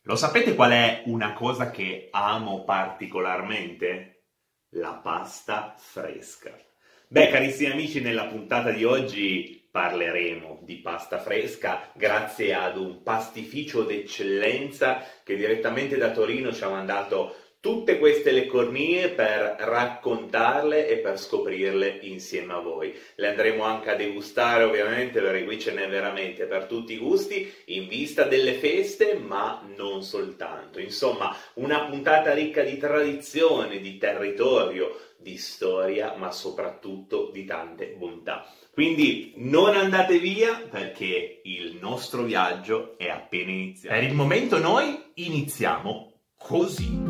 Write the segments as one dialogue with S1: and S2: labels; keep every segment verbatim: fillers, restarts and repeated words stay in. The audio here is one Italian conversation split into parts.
S1: Lo sapete qual è una cosa che amo particolarmente? La pasta fresca. Beh, carissimi amici, nella puntata di oggi parleremo di pasta fresca grazie ad un pastificio d'eccellenza che direttamente da Torino ci ha mandato tutte queste le cornie per raccontarle e per scoprirle insieme a voi. Le andremo anche a degustare ovviamente, perché qui ce n'è veramente per tutti i gusti, in vista delle feste, ma non soltanto. Insomma, una puntata ricca di tradizione, di territorio, di storia, ma soprattutto di tante bontà. Quindi non andate via perché il nostro viaggio è appena iniziato. Per il momento noi iniziamo così.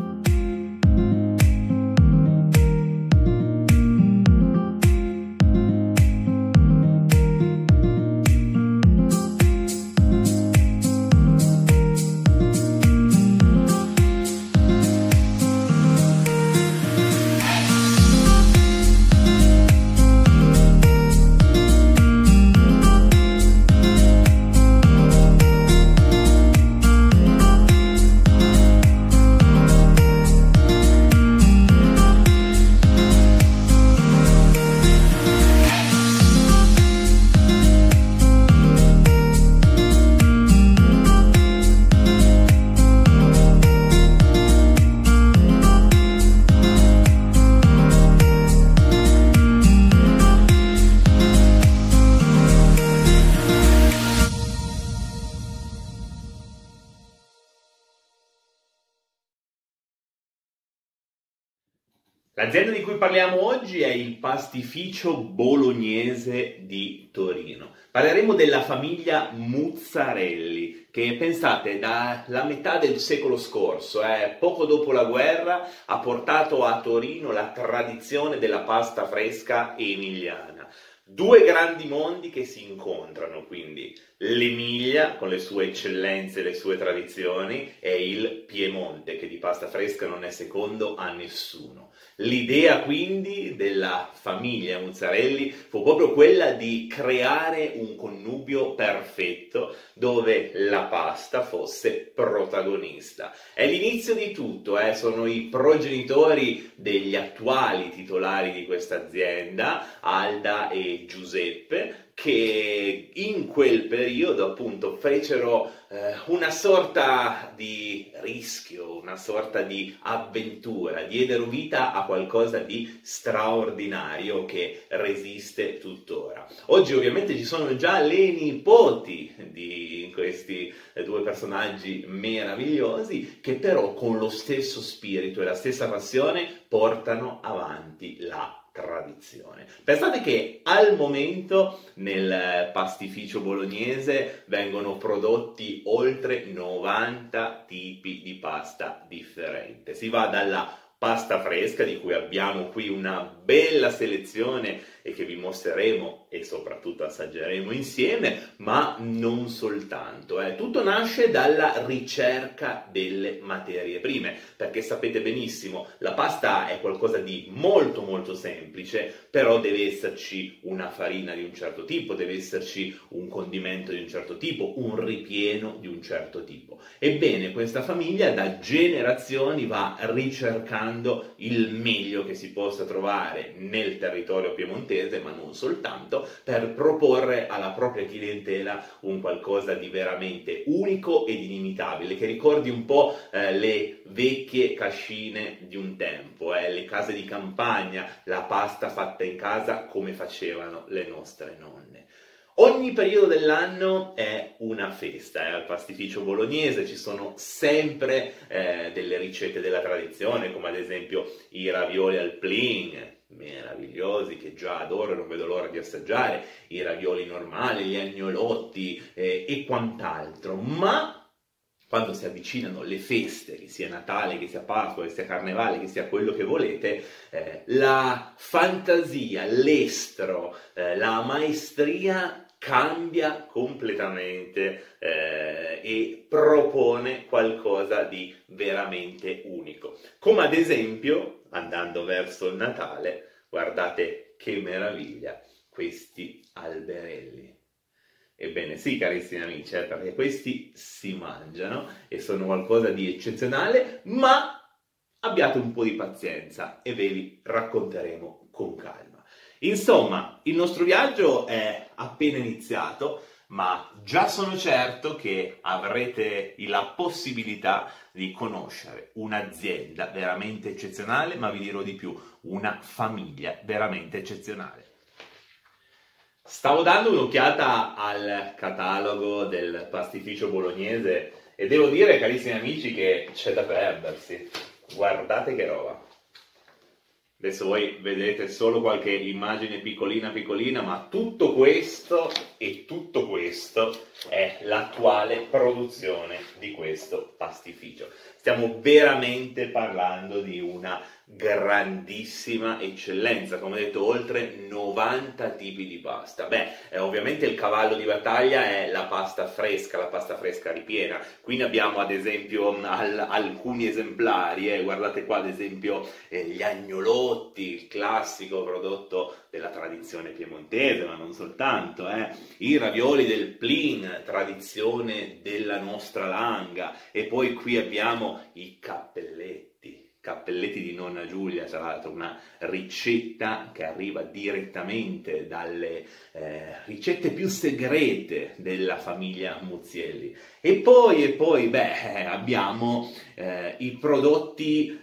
S1: L'azienda di cui parliamo oggi è il pastificio bolognese di Torino. Parleremo della famiglia Muzzarelli, che pensate dalla metà del secolo scorso, eh, poco dopo la guerra, ha portato a Torino la tradizione della pasta fresca emiliana. Due grandi mondi che si incontrano, quindi l'Emilia con le sue eccellenze e le sue tradizioni e il Piemonte, che di pasta fresca non è secondo a nessuno. L'idea quindi della famiglia Muzzarelli fu proprio quella di creare un connubio perfetto dove la pasta fosse protagonista. È l'inizio di tutto, eh? Sono i progenitori degli attuali titolari di questa azienda, Alda e Giuseppe, che in quel periodo appunto fecero eh, una sorta di rischio, una sorta di avventura, diedero vita a qualcosa di straordinario che resiste tuttora. Oggi ovviamente ci sono già le nipoti di questi due personaggi meravigliosi che però con lo stesso spirito e la stessa passione portano avanti la tradizione. Pensate che al momento nel pastificio bolognese vengono prodotti oltre novanta tipi di pasta differente. Si va dalla pasta fresca, di cui abbiamo qui una bella selezione e che vi mostreremo e soprattutto assaggeremo insieme, ma non soltanto. Eh. Tutto nasce dalla ricerca delle materie prime, perché sapete benissimo, la pasta è qualcosa di molto molto semplice, però deve esserci una farina di un certo tipo, deve esserci un condimento di un certo tipo, un ripieno di un certo tipo. Ebbene, questa famiglia da generazioni va ricercando il meglio che si possa trovare nel territorio piemontese, ma non soltanto, per proporre alla propria clientela un qualcosa di veramente unico ed inimitabile, che ricordi un po' eh, le vecchie cascine di un tempo, eh, le case di campagna, la pasta fatta in casa come facevano le nostre nonne. Ogni periodo dell'anno è una festa, eh? Al pastificio bolognese ci sono sempre eh, delle ricette della tradizione, come ad esempio i ravioli al plin, meravigliosi, che già adoro e non vedo l'ora di assaggiare, i ravioli normali, gli agnolotti eh, e quant'altro, ma quando si avvicinano le feste, che sia Natale, che sia Pasqua, che sia Carnevale, che sia quello che volete, eh, la fantasia, l'estro, eh, la maestria cambia completamente eh, e propone qualcosa di veramente unico. Come ad esempio, andando verso il Natale, guardate che meraviglia, questi alberelli. Ebbene sì, carissimi amici, eh, perché questi si mangiano e sono qualcosa di eccezionale, ma abbiate un po' di pazienza e ve li racconteremo con calma. Insomma, il nostro viaggio è appena iniziato, ma già sono certo che avrete la possibilità di conoscere un'azienda veramente eccezionale, ma vi dirò di più, una famiglia veramente eccezionale. Stavo dando un'occhiata al catalogo del pastificio bolognese e devo dire, carissimi amici, che c'è da perdersi. Guardate che roba! Adesso voi vedete solo qualche immagine piccolina piccolina, ma tutto questo e tutto questo è l'attuale produzione di questo pastificio. Stiamo veramente parlando di una grandissima eccellenza, come detto, oltre novanta tipi di pasta. Beh, eh, ovviamente il cavallo di battaglia è la pasta fresca, la pasta fresca ripiena. Qui ne abbiamo ad esempio al, alcuni esemplari, eh. Guardate qua ad esempio eh, gli agnolotti, il classico prodotto della tradizione piemontese, ma non soltanto, eh. I ravioli del Plin, tradizione della nostra Langa, e poi qui abbiamo i cappelletti. Cappelletti di nonna Giulia, tra l'altro una ricetta che arriva direttamente dalle eh, ricette più segrete della famiglia Muzielli. E poi, e poi beh, abbiamo eh, i prodotti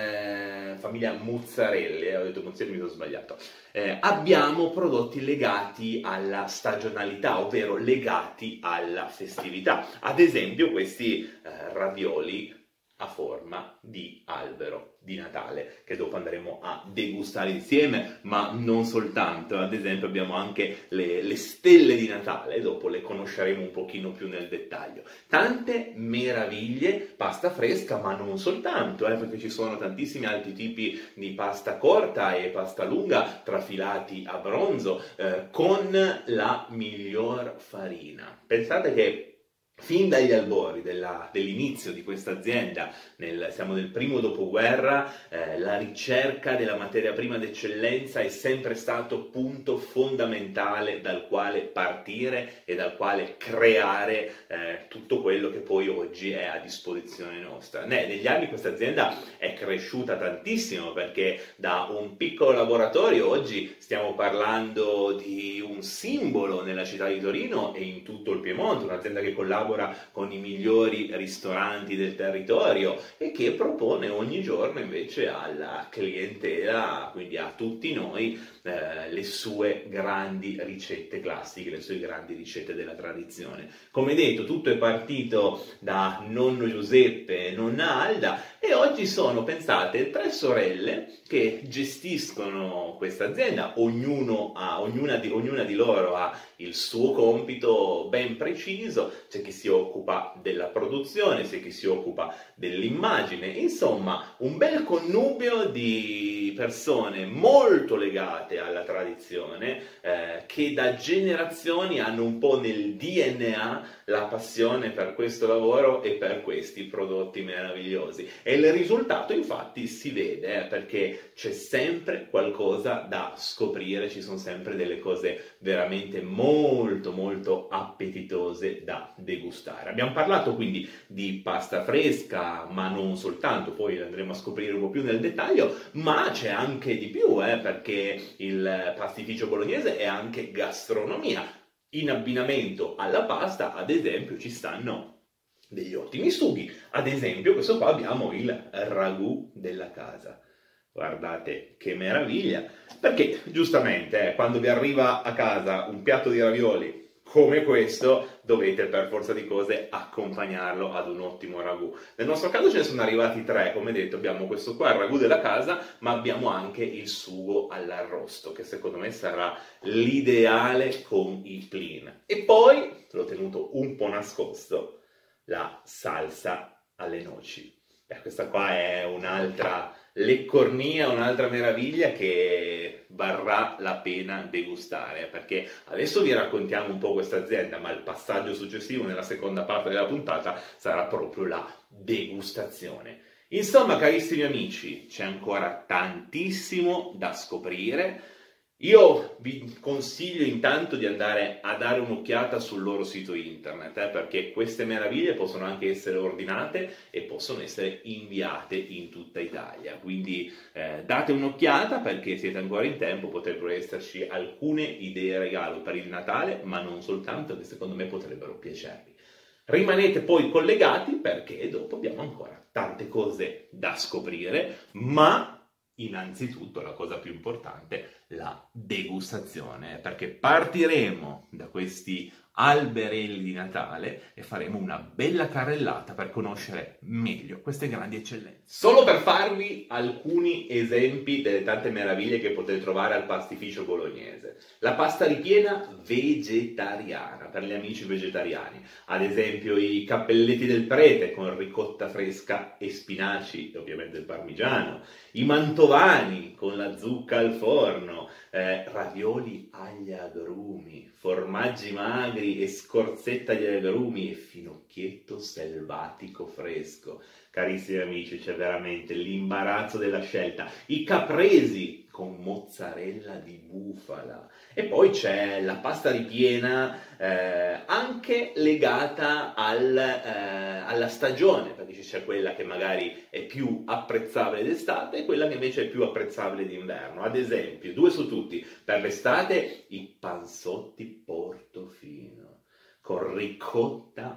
S1: eh, famiglia Muzzarelli, eh, ho detto Muzielli, mi sono sbagliato. Eh, abbiamo prodotti legati alla stagionalità, ovvero legati alla festività. Ad esempio questi eh, ravioli a forma di albero di Natale, che dopo andremo a degustare insieme, ma non soltanto. Ad esempio abbiamo anche le, le stelle di Natale, dopo le conosceremo un pochino più nel dettaglio. Tante meraviglie, pasta fresca, ma non soltanto, eh, perché ci sono tantissimi altri tipi di pasta corta e pasta lunga trafilati a bronzo, eh, con la miglior farina. Pensate che fin dagli albori della, dell'inizio di questa azienda, nel, siamo nel primo dopoguerra, eh, la ricerca della materia prima d'eccellenza è sempre stato punto fondamentale dal quale partire e dal quale creare eh, tutto quello che poi oggi è a disposizione nostra. Ne, negli anni questa azienda è cresciuta tantissimo, perché da un piccolo laboratorio oggi stiamo parlando di un simbolo nella città di Torino e in tutto il Piemonte, un'azienda che collabora con i migliori ristoranti del territorio e che propone ogni giorno invece alla clientela, quindi a tutti noi, eh, le sue grandi ricette classiche, le sue grandi ricette della tradizione. Come detto, tutto è partito da nonno Giuseppe e nonna Alda e oggi sono, pensate, tre sorelle che gestiscono questa azienda, ognuno ha, ognuna, di, ognuna di loro ha il suo compito ben preciso. C'è chi si occupa della produzione, c'è chi si occupa dell'immagine, insomma un bel connubio di persone molto legate alla tradizione, eh, che da generazioni hanno un po' nel D N A la passione per questo lavoro e per questi prodotti meravigliosi. E il risultato infatti si vede, eh, perché c'è sempre qualcosa da scoprire, ci sono sempre delle cose veramente molto molto appetitose da degustare. Abbiamo parlato quindi di pasta fresca, ma non soltanto, poi andremo a scoprire un po' più nel dettaglio, ma c'è anche di più, eh, perché il pastificio bolognese è anche gastronomia. In abbinamento alla pasta, ad esempio, ci stanno degli ottimi sughi. Ad esempio, questo qua abbiamo il ragù della casa. Guardate che meraviglia, perché giustamente eh, quando vi arriva a casa un piatto di ravioli come questo, dovete per forza di cose accompagnarlo ad un ottimo ragù. Nel nostro caso ce ne sono arrivati tre, come detto, abbiamo questo qua, il ragù della casa, ma abbiamo anche il sugo all'arrosto, che secondo me sarà l'ideale con i Plin. E poi, l'ho tenuto un po' nascosto, la salsa alle noci. Eh, questa qua è un'altra leccornia, un'altra meraviglia che varrà la pena degustare, perché adesso vi raccontiamo un po' questa azienda, ma il passaggio successivo nella seconda parte della puntata sarà proprio la degustazione. Insomma, carissimi amici, c'è ancora tantissimo da scoprire. Io vi consiglio intanto di andare a dare un'occhiata sul loro sito internet, eh, perché queste meraviglie possono anche essere ordinate e possono essere inviate in tutta Italia. Quindi eh, date un'occhiata perché siete ancora in tempo, potrebbero esserci alcune idee regalo per il Natale, ma non soltanto, che secondo me potrebbero piacervi. Rimanete poi collegati perché dopo abbiamo ancora tante cose da scoprire, ma innanzitutto la cosa più importante, la degustazione, perché partiremo da questi alberelli di Natale e faremo una bella carrellata per conoscere meglio queste grandi eccellenze. Solo per farvi alcuni esempi delle tante meraviglie che potete trovare al pastificio bolognese. La pasta ripiena vegetariana, per gli amici vegetariani. Ad esempio i cappelletti del prete con ricotta fresca e spinaci e ovviamente il parmigiano. I mantovani con la zucca al forno, eh, ravioli agli agrumi, formaggi magri e scorzetta agli agrumi e finocchietto selvatico fresco. Carissimi amici, c'è veramente l'imbarazzo della scelta. I capresi con mozzarella di bufala. E poi c'è la pasta ripiena eh, anche legata al, eh, alla stagione, perché c'è quella che magari è più apprezzabile d'estate e quella che invece è più apprezzabile d'inverno. Ad esempio, due su tutti, per l'estate i panzotti portofino con ricotta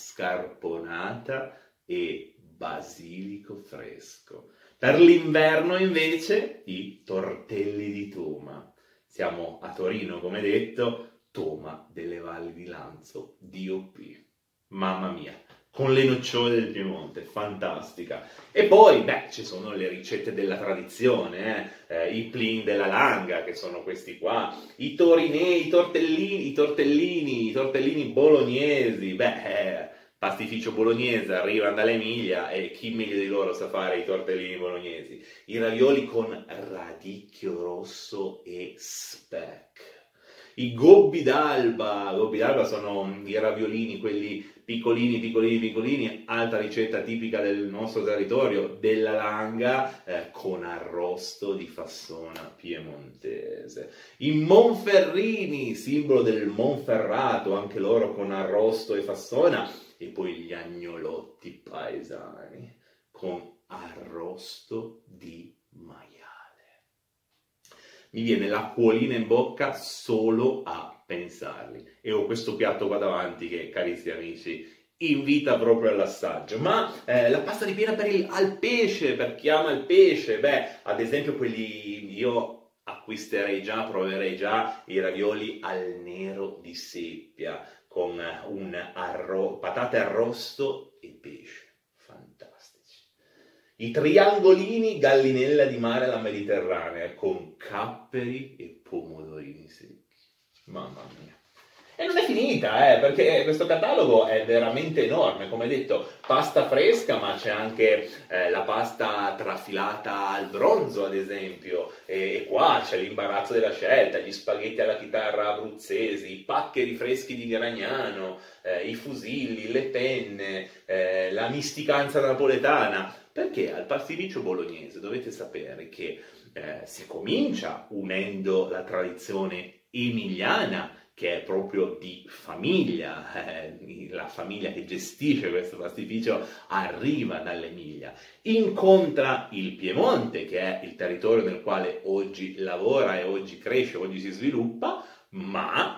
S1: mascarponata e basilico fresco. Per l'inverno invece i tortelli di Toma. Siamo a Torino, come detto, Toma delle Valli di Lanzo, D O P. Mamma mia, con le nocciole del Piemonte, fantastica. E poi, beh, ci sono le ricette della tradizione, eh? Eh, i plin della Langa, che sono questi qua, i torinei, i tortellini, i tortellini, i tortellini bolognesi, beh... Eh, pastificio bolognese, arrivano dall'Emilia e chi meglio di loro sa fare i tortellini bolognesi. I ravioli con radicchio rosso e speck. I gobbi d'alba, gobbi d'alba sono i raviolini, quelli piccolini, piccolini, piccolini, altra ricetta tipica del nostro territorio, della Langa, eh, con arrosto di fassona piemontese. I monferrini, simbolo del Monferrato, anche loro con arrosto e fassona. E poi gli agnolotti paesani con arrosto di maiale. Mi viene l'acquolina in bocca solo a pensarli. E ho questo piatto qua davanti che, carissimi amici, invita proprio all'assaggio. Ma eh, la pasta ripiena per il, al pesce, per chi ama il pesce, beh, ad esempio quelli io acquisterei già, proverei già i ravioli al nero di seppia, con un arro- patate arrosto e pesce, fantastici. I triangolini gallinella di mare alla mediterranea, con capperi e pomodorini secchi. Mamma mia. E non è finita, eh, perché questo catalogo è veramente enorme, come detto, pasta fresca, ma c'è anche eh, la pasta trafilata al bronzo, ad esempio, e, e qua c'è l'imbarazzo della scelta, gli spaghetti alla chitarra abruzzesi, i paccheri freschi di Gragnano, eh, i fusilli, le penne, eh, la misticanza napoletana, perché al pastificio bolognese dovete sapere che eh, si comincia unendo la tradizione emiliana, che è proprio di famiglia, eh, la famiglia che gestisce questo pastificio arriva dall'Emilia, incontra il Piemonte, che è il territorio nel quale oggi lavora e oggi cresce, oggi si sviluppa, ma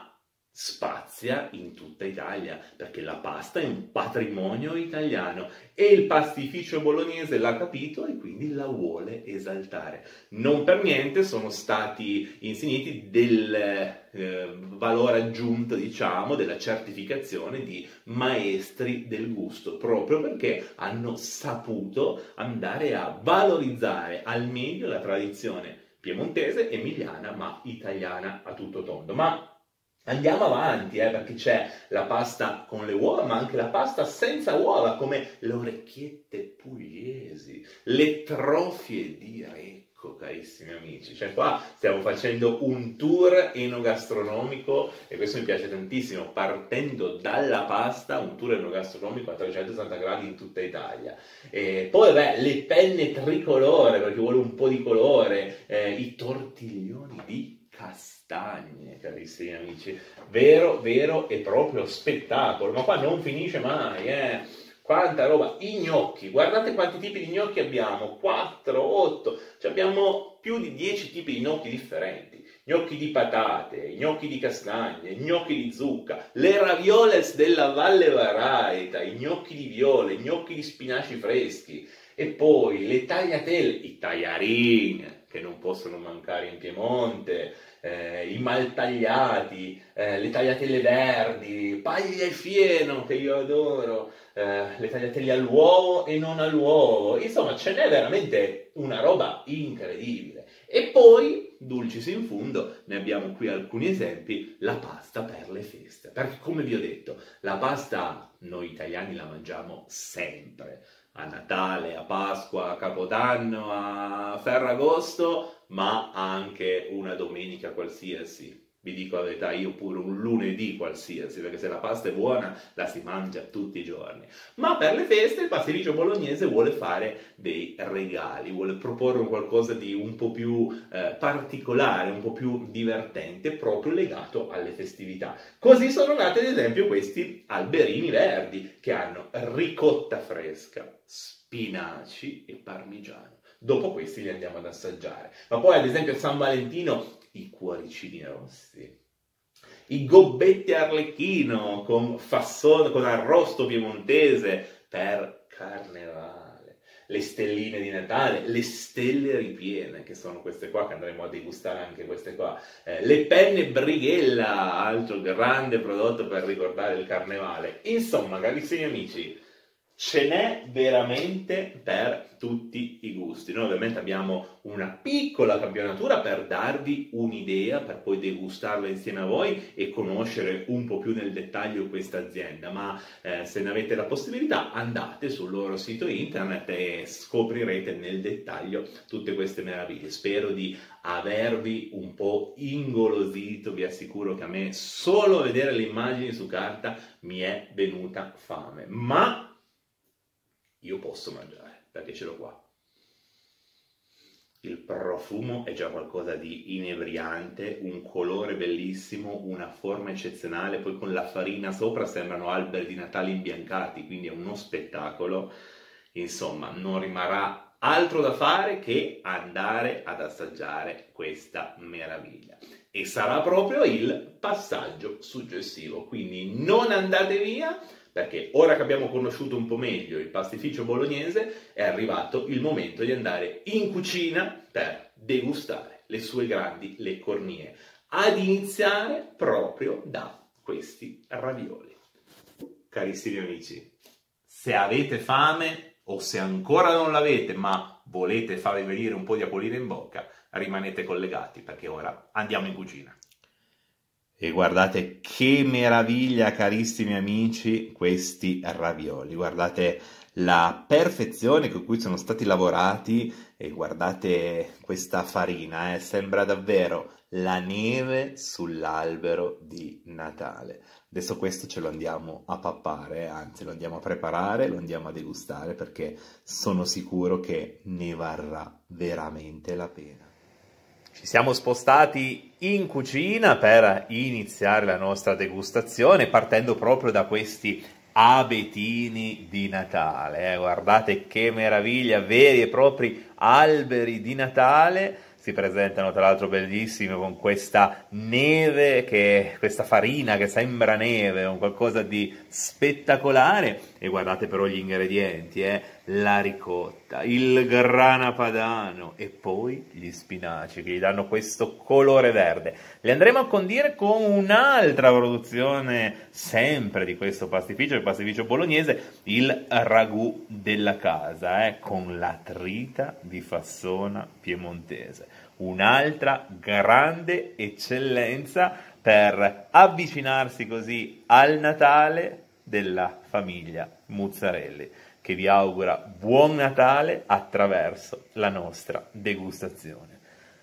S1: spazia in tutta Italia, perché la pasta è un patrimonio italiano e il pastificio bolognese l'ha capito e quindi la vuole esaltare. Non per niente sono stati insigniti del eh, valore aggiunto, diciamo, della certificazione di maestri del gusto, proprio perché hanno saputo andare a valorizzare al meglio la tradizione piemontese, emiliana, ma italiana a tutto tondo. Ma andiamo avanti, eh, perché c'è la pasta con le uova, ma anche la pasta senza uova, come le orecchiette pugliesi, le trofie di Recco, carissimi amici. Cioè qua stiamo facendo un tour enogastronomico, e questo mi piace tantissimo, partendo dalla pasta, un tour enogastronomico a trecentosessanta gradi in tutta Italia. E poi, beh, le penne tricolore, perché vuole un po' di colore, eh, i tortiglioni di castagne, carissimi amici. Vero, vero e proprio spettacolo. Ma qua non finisce mai, eh. Quanta roba. I gnocchi. Guardate quanti tipi di gnocchi abbiamo. quattro, otto. Cioè abbiamo più di dieci tipi di gnocchi differenti. Gnocchi di patate, gnocchi di castagne, gnocchi di zucca, le ravioles della Valle Varaita, i gnocchi di viole, gnocchi di spinaci freschi e poi le tagliatelle, i tagliarini che non possono mancare in Piemonte, eh, i maltagliati, eh, le tagliatelle verdi, paglia e fieno che io adoro, eh, le tagliatelle all'uovo e non all'uovo, insomma ce n'è veramente una roba incredibile. E poi, dulcis in fundo, ne abbiamo qui alcuni esempi, la pasta per le feste. Perché, come vi ho detto, la pasta noi italiani la mangiamo sempre. A Natale, a Pasqua, a Capodanno, a Ferragosto, ma anche una domenica qualsiasi. Vi dico la verità, io pure un lunedì qualsiasi, perché se la pasta è buona la si mangia tutti i giorni. Ma per le feste il pasticcio bolognese vuole fare dei regali, vuole proporre un qualcosa di un po' più eh, particolare, un po' più divertente, proprio legato alle festività. Così sono nati ad esempio questi alberini verdi, che hanno ricotta fresca, spinaci e parmigiano. Dopo questi li andiamo ad assaggiare. Ma poi ad esempio a San Valentino i cuoricini rossi, i gobbetti arlecchino con fassone, con arrosto piemontese per carnevale, le stelline di Natale, le stelle ripiene, che sono queste qua, che andremo a degustare anche queste qua, eh, le penne Brighella, altro grande prodotto per ricordare il carnevale. Insomma, carissimi amici, ce n'è veramente per tutti i gusti. Noi ovviamente abbiamo una piccola campionatura per darvi un'idea, per poi degustarla insieme a voi e conoscere un po' più nel dettaglio questa azienda, ma eh, se ne avete la possibilità andate sul loro sito internet e scoprirete nel dettaglio tutte queste meraviglie. Spero di avervi un po' ingolosito, vi assicuro che a me solo vedere le immagini su carta mi è venuta fame, ma io posso mangiare, perché ce l'ho qua. Il profumo è già qualcosa di inebriante, un colore bellissimo, una forma eccezionale, poi con la farina sopra sembrano alberi di Natale imbiancati, quindi è uno spettacolo. Insomma, non rimarrà altro da fare che andare ad assaggiare questa meraviglia. E sarà proprio il passaggio successivo, quindi non andate via, perché ora che abbiamo conosciuto un po' meglio il pastificio bolognese è arrivato il momento di andare in cucina per degustare le sue grandi leccornie, ad iniziare proprio da questi ravioli. Carissimi amici, se avete fame o se ancora non l'avete ma volete farvi venire un po' di apolina in bocca, rimanete collegati perché ora andiamo in cucina. E guardate che meraviglia, carissimi amici, questi ravioli. Guardate la perfezione con cui sono stati lavorati e guardate questa farina, eh? Sembra davvero la neve sull'albero di Natale. Adesso questo ce lo andiamo a pappare, anzi lo andiamo a preparare, lo andiamo a degustare perché sono sicuro che ne varrà veramente la pena. Ci siamo spostati in cucina per iniziare la nostra degustazione partendo proprio da questi abetini di Natale. Eh, guardate che meraviglia, veri e propri alberi di Natale. Si presentano tra l'altro bellissimi con questa neve, che, questa farina che sembra neve, un qualcosa di spettacolare. E guardate però gli ingredienti, eh? La ricotta, il grana padano e poi gli spinaci che gli danno questo colore verde. Li andremo a condire con un'altra produzione sempre di questo pastificio, il pastificio bolognese, il ragù della casa, eh? Con la trita di fassona piemontese. Un'altra grande eccellenza per avvicinarsi così al Natale della famiglia Muzzarelli, che vi augura buon Natale attraverso la nostra degustazione.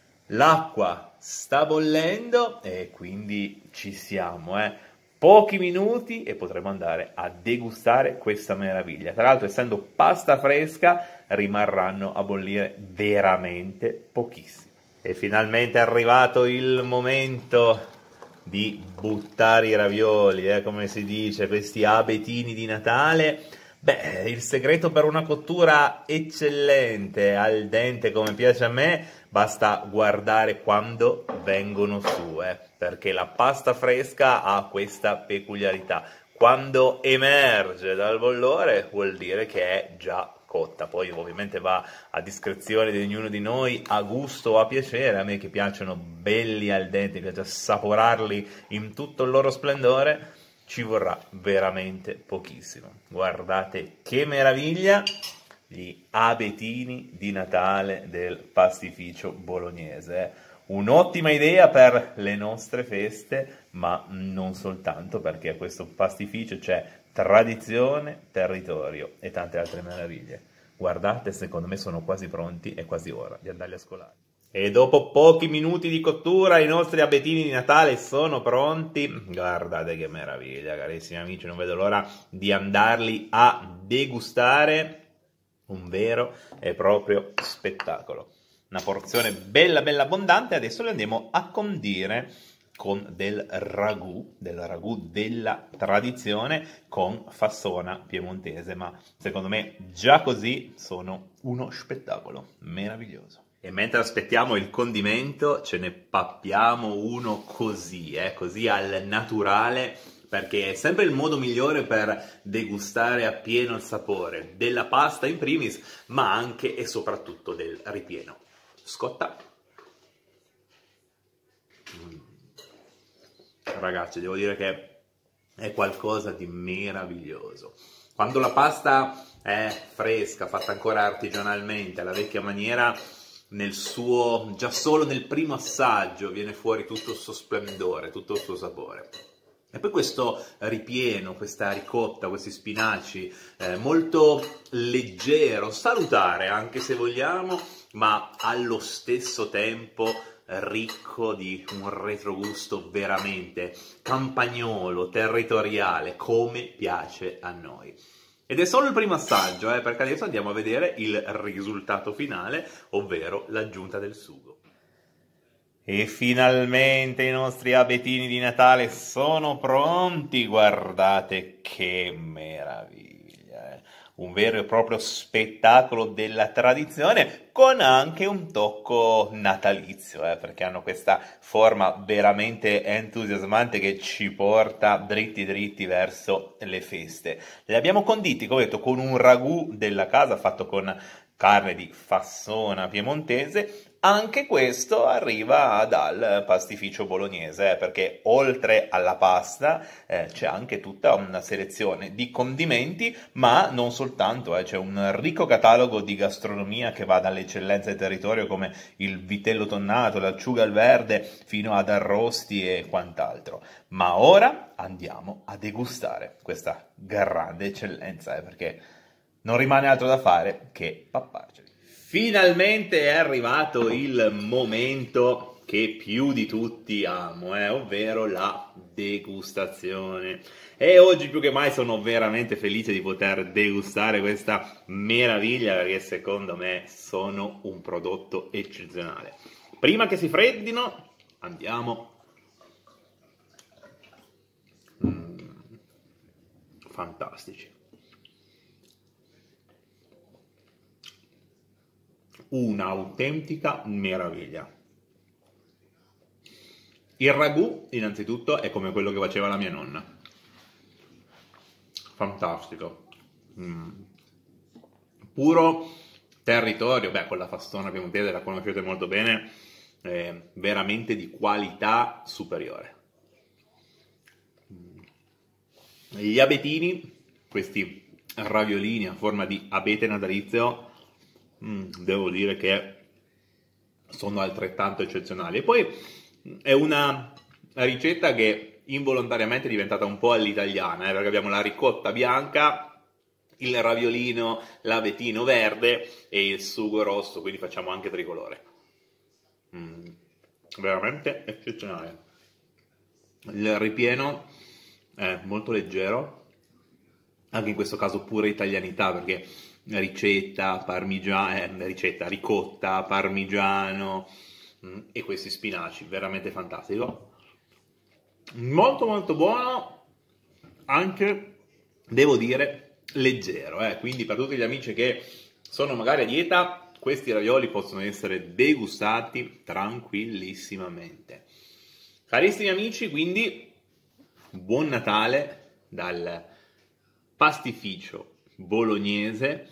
S1: L'acqua sta bollendo e quindi ci siamo, eh? Pochi minuti e potremo andare a degustare questa meraviglia. Tra l'altro, essendo pasta fresca, rimarranno a bollire veramente pochissimo. E finalmente è arrivato il momento di buttare i ravioli, eh, come si dice, questi abetini di Natale. Beh, il segreto per una cottura eccellente, al dente come piace a me, basta guardare quando vengono su, eh, perché la pasta fresca ha questa peculiarità. Quando emerge dal bollore vuol dire che è già cotta. Poi ovviamente va a discrezione di ognuno di noi, a gusto o a piacere. A me che piacciono belli al dente, mi piace assaporarli in tutto il loro splendore, ci vorrà veramente pochissimo. Guardate che meraviglia, gli abetini di Natale del pastificio bolognese. Eh. Un'ottima idea per le nostre feste, ma non soltanto, perché a questo pastificio c'è tradizione, territorio e tante altre meraviglie. Guardate, secondo me sono quasi pronti, è quasi ora di andarli a scolare. E dopo pochi minuti di cottura i nostri abetini di Natale sono pronti. Guardate che meraviglia, carissimi amici, non vedo l'ora di andarli a degustare. Un vero e proprio spettacolo. Una porzione bella bella abbondante, adesso le andiamo a condire con del ragù, del ragù della tradizione con fassona piemontese, ma secondo me già così sono uno spettacolo meraviglioso. E mentre aspettiamo il condimento ce ne pappiamo uno così, eh, così al naturale, perché è sempre il modo migliore per degustare appieno il sapore della pasta in primis, ma anche e soprattutto del ripieno. Scotta. Mm. Ragazzi, devo dire che è qualcosa di meraviglioso. Quando la pasta è fresca, fatta ancora artigianalmente, alla vecchia maniera, nel suo, già solo nel primo assaggio viene fuori tutto il suo splendore, tutto il suo sapore. E poi questo ripieno, questa ricotta, questi spinaci, eh, molto leggero, salutare anche se vogliamo, ma allo stesso tempo ricco di un retrogusto veramente campagnolo, territoriale, come piace a noi. Ed è solo il primo assaggio, eh, perché adesso andiamo a vedere il risultato finale, ovvero l'aggiunta del sugo. E finalmente i nostri abetini di Natale sono pronti, guardate che meraviglia, eh. Un vero e proprio spettacolo della tradizione con anche un tocco natalizio, eh, perché hanno questa forma veramente entusiasmante che ci porta dritti dritti verso le feste. Li abbiamo conditi, come ho detto, con un ragù della casa fatto con carne di fassona piemontese. Anche questo arriva dal pastificio bolognese, eh, perché oltre alla pasta eh, c'è anche tutta una selezione di condimenti, ma non soltanto, eh, c'è un ricco catalogo di gastronomia che va dalle eccellenze del territorio come il vitello tonnato, l'acciuga al verde, fino ad arrosti e quant'altro. Ma ora andiamo a degustare questa grande eccellenza, eh, perché non rimane altro da fare che papparceli. Finalmente è arrivato il momento che più di tutti amo, eh, ovvero la degustazione. E oggi più che mai sono veramente felice di poter degustare questa meraviglia, perché secondo me sono un prodotto eccezionale. Prima che si freddino, andiamo. Mm, fantastici. Un'autentica meraviglia. Il ragù, innanzitutto, è come quello che faceva la mia nonna. Fantastico. Mm. Puro territorio, beh, con la fassona piemontese la conoscete molto bene, eh, veramente di qualità superiore. Mm. Gli abetini, questi raviolini a forma di abete natalizio, Mm, devo dire che sono altrettanto eccezionali. E poi è una ricetta che involontariamente è diventata un po' all'italiana, eh, perché abbiamo la ricotta bianca, il raviolino, l'abetino verde e il sugo rosso, quindi facciamo anche tricolore. Mm, veramente eccezionale. Il ripieno è molto leggero, anche in questo caso pure italianità, perché ricetta, parmigiano, eh, ricetta, ricotta, parmigiano, mm, e questi spinaci, veramente fantastico. Molto molto buono, anche, devo dire, leggero, eh? Quindi per tutti gli amici che sono magari a dieta, questi ravioli possono essere degustati tranquillissimamente. Carissimi amici, quindi buon Natale dal pastificio bolognese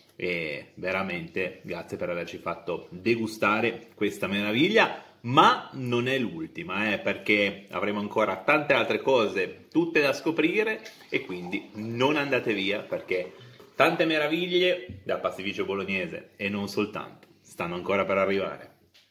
S1: e veramente grazie per averci fatto degustare questa meraviglia, ma non è l'ultima, eh, perché avremo ancora tante altre cose tutte da scoprire e quindi non andate via perché tante meraviglie dal pastificio bolognese e non soltanto stanno ancora per arrivare.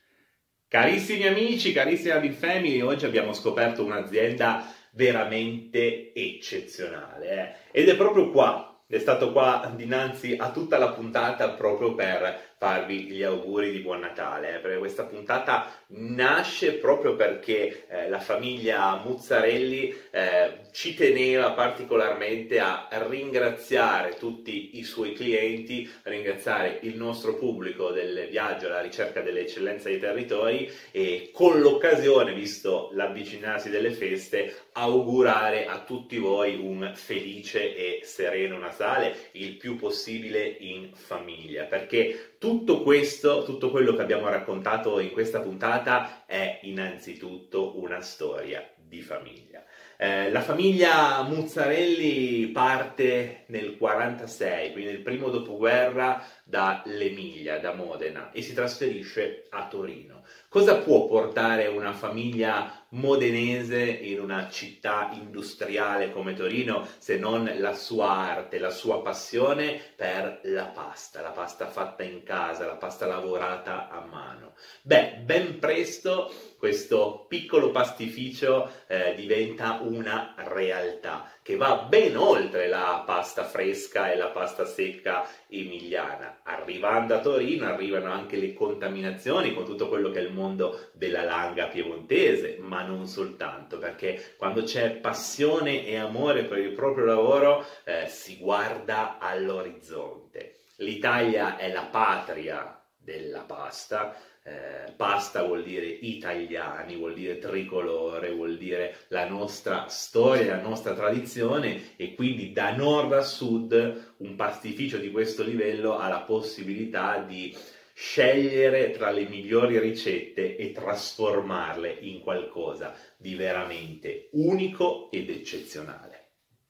S1: Carissimi amici, carissima Big Family, oggi abbiamo scoperto un'azienda veramente eccezionale eh? Ed è proprio qua. È stato qua dinanzi a tutta la puntata proprio per farvi gli auguri di buon Natale, eh, perché questa puntata nasce proprio perché eh, la famiglia Muzzarelli eh, ci teneva particolarmente a ringraziare tutti i suoi clienti, a ringraziare il nostro pubblico del viaggio alla ricerca dell'eccellenza dei territori e con l'occasione, visto l'avvicinarsi delle feste, augurare a tutti voi un felice e sereno Natale, il più possibile in famiglia, perché tutto questo, tutto quello che abbiamo raccontato in questa puntata è innanzitutto una storia di famiglia. Eh, la famiglia Muzzarelli parte nel quarantasei, quindi nel primo dopoguerra, dall'Emilia, da Modena, e si trasferisce a Torino. Cosa può portare una famiglia modenese in una città industriale come Torino se non la sua arte, la sua passione per la pasta, la pasta fatta in casa, la pasta lavorata a mano? Beh, ben presto questo piccolo pastificio eh, diventa una realtà che va ben oltre la pasta fresca e la pasta secca emiliana. Arrivando a Torino arrivano anche le contaminazioni con tutto quello che è il mondo della langa piemontese, ma non soltanto, perché quando c'è passione e amore per il proprio lavoro eh, si guarda all'orizzonte. L'Italia è la patria della pasta. Eh, pasta vuol dire italiani, vuol dire tricolore, vuol dire la nostra storia, la nostra tradizione, e quindi da nord a sud un pastificio di questo livello ha la possibilità di scegliere tra le migliori ricette e trasformarle in qualcosa di veramente unico ed eccezionale.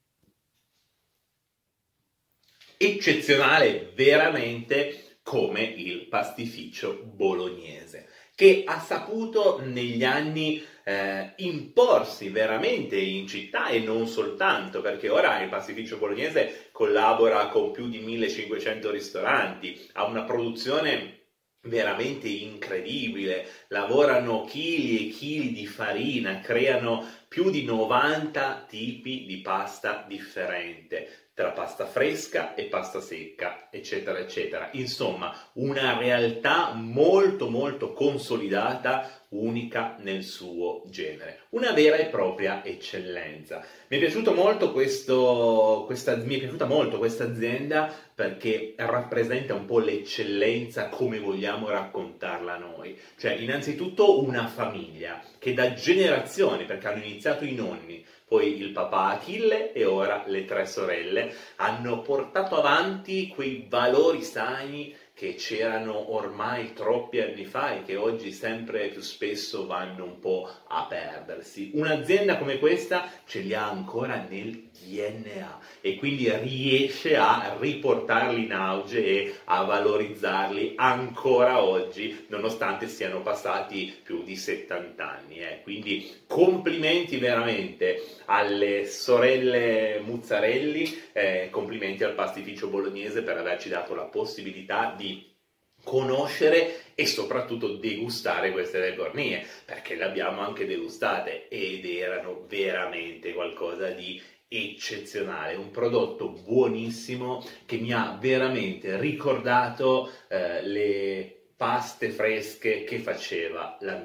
S1: Eccezionale veramente come il pastificio bolognese, che ha saputo negli anni eh, imporsi veramente in città e non soltanto, perché ora il pastificio bolognese collabora con più di millecinquecento ristoranti, ha una produzione veramente incredibile, lavorano chili e chili di farina, creano più di novanta tipi di pasta differente, tra pasta fresca e pasta secca, eccetera, eccetera. Insomma, una realtà molto, molto consolidata, unica nel suo genere. Una vera e propria eccellenza. Mi è piaciuto molto questo, questa, mi è piaciuta molto questa azienda perché rappresenta un po' l'eccellenza come vogliamo raccontarla noi. Cioè, innanzitutto una famiglia che da generazioni, perché hanno iniziato i nonni, poi il papà Achille e ora le tre sorelle, hanno portato avanti quei valori sani che c'erano ormai troppi anni fa e che oggi sempre più spesso vanno un po' a perdersi. Un'azienda come questa ce li ha ancora nel D N A e quindi riesce a riportarli in auge e a valorizzarli ancora oggi, nonostante siano passati più di settanta anni. Eh. Quindi complimenti veramente alle sorelle Muzzarelli, eh, complimenti al pastificio bolognese per averci dato la possibilità di conoscere e soprattutto degustare queste pecornie, perché le abbiamo anche degustate ed erano veramente qualcosa di eccezionale, un prodotto buonissimo che mi ha veramente ricordato eh, le paste fresche che faceva la mia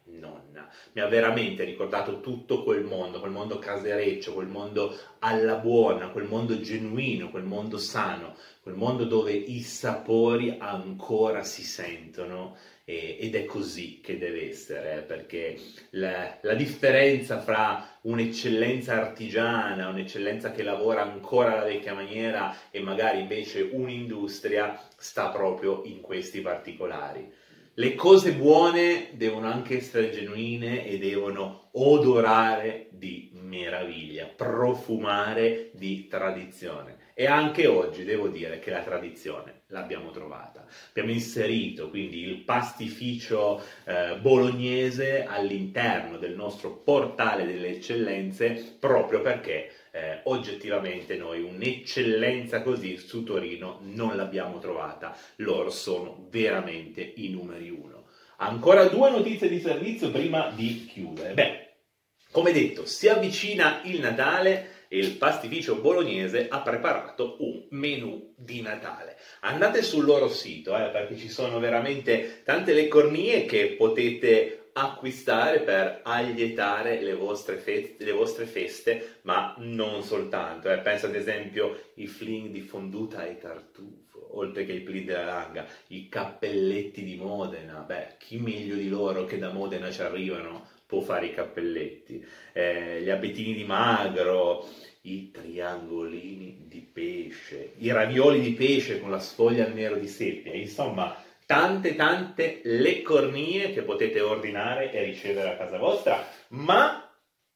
S1: nonna. Mi ha veramente ricordato tutto quel mondo, quel mondo casereccio, quel mondo alla buona, quel mondo genuino, quel mondo sano, quel mondo dove i sapori ancora si sentono, e, ed è così che deve essere, eh, perché la, la differenza fra un'eccellenza artigiana, un'eccellenza che lavora ancora alla vecchia maniera e magari invece un'industria sta proprio in questi particolari. Le cose buone devono anche essere genuine e devono odorare di meraviglia, profumare di tradizione. E anche oggi devo dire che la tradizione l'abbiamo trovata. Abbiamo inserito quindi il pastificio eh, bolognese all'interno del nostro portale delle eccellenze, proprio perché eh, oggettivamente noi un'eccellenza così su Torino non l'abbiamo trovata. Loro sono veramente i numeri uno. Ancora due notizie di servizio prima di chiudere. Beh, come detto, si avvicina il Natale e il pastificio bolognese ha preparato un menù di Natale. Andate sul loro sito, eh, perché ci sono veramente tante leccornie che potete acquistare per allietare le vostre, fe- le vostre feste, ma non soltanto. Eh. Penso ad esempio ai fling di fonduta e tartufo, oltre che i pli della Langa, i cappelletti di Modena. Beh, chi meglio di loro che da Modena ci arrivano può fare i cappelletti, eh, gli abitini di magro, i triangolini di pesce, i ravioli di pesce con la sfoglia nero di seppia, insomma tante tante leccornie che potete ordinare e ricevere a casa vostra, ma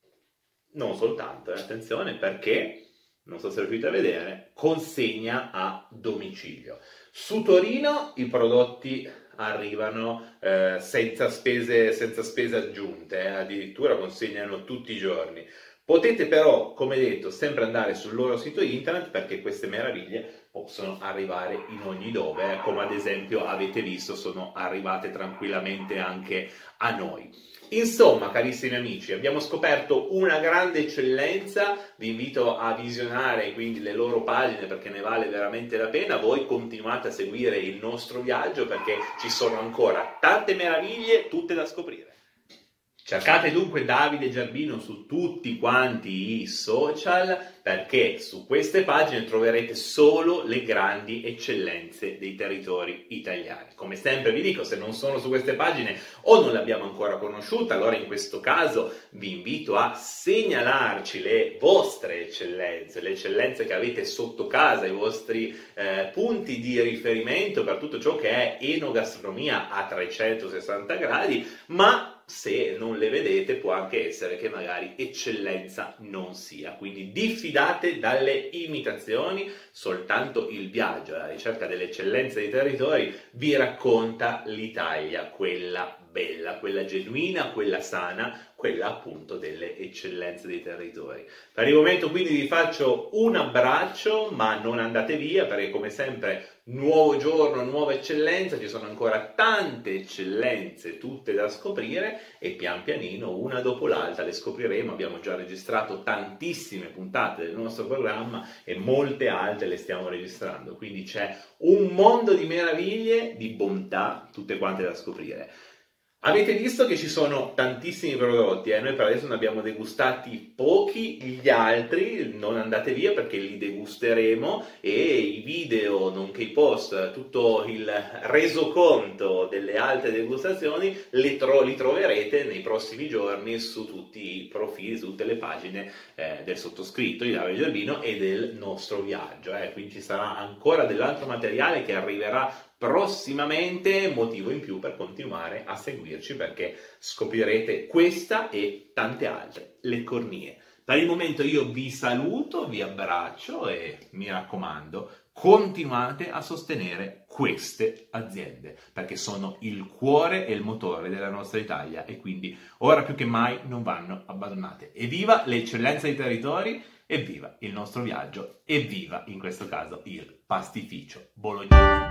S1: non soltanto, eh, attenzione, perché, non so se riuscite a vedere, consegna a domicilio. Su Torino i prodotti arrivano eh, senza spese, senza spese aggiunte, eh, addirittura consegnano tutti i giorni. Potete però, come detto, sempre andare sul loro sito internet perché queste meraviglie possono arrivare in ogni dove, eh, come ad esempio avete visto sono arrivate tranquillamente anche a noi. Insomma, carissimi amici, abbiamo scoperto una grande eccellenza, vi invito a visionare quindi le loro pagine perché ne vale veramente la pena, voi continuate a seguire il nostro viaggio perché ci sono ancora tante meraviglie, tutte da scoprire. Cercate dunque Davide Giardino su tutti quanti i social perché su queste pagine troverete solo le grandi eccellenze dei territori italiani. Come sempre vi dico, se non sono su queste pagine o non le abbiamo ancora conosciute, allora in questo caso vi invito a segnalarci le vostre eccellenze, le eccellenze che avete sotto casa, i vostri eh, punti di riferimento per tutto ciò che è enogastronomia a trecentosessanta gradi, ma se non le vedete può anche essere che magari eccellenza non sia, quindi diffidate dalle imitazioni, soltanto il viaggio alla ricerca delle eccellenze dei territori vi racconta l'Italia, quella bella, quella genuina, quella sana, quella appunto delle eccellenze dei territori. Per il momento quindi vi faccio un abbraccio, ma non andate via perché come sempre nuovo giorno, nuova eccellenza, ci sono ancora tante eccellenze tutte da scoprire e pian pianino una dopo l'altra le scopriremo. Abbiamo già registrato tantissime puntate del nostro programma e molte altre le stiamo registrando, quindi c'è un mondo di meraviglie, di bontà, tutte quante da scoprire. Avete visto che ci sono tantissimi prodotti, eh? Noi per adesso ne abbiamo degustati pochi, gli altri non andate via perché li degusteremo e i video, nonché i post, tutto il resoconto delle altre degustazioni li, tro- li troverete nei prossimi giorni su tutti i profili, su tutte le pagine eh, del sottoscritto, di Davide Giardino e del nostro viaggio. Eh? Quindi ci sarà ancora dell'altro materiale che arriverà prossimamente, motivo in più per continuare a seguirci perché scoprirete questa e tante altre leccornie. Per il momento io vi saluto, vi abbraccio e mi raccomando, continuate a sostenere queste aziende perché sono il cuore e il motore della nostra Italia e quindi ora più che mai non vanno abbandonate. Evviva l'eccellenza dei territori, evviva il nostro viaggio, evviva in questo caso il pastificio bolognese.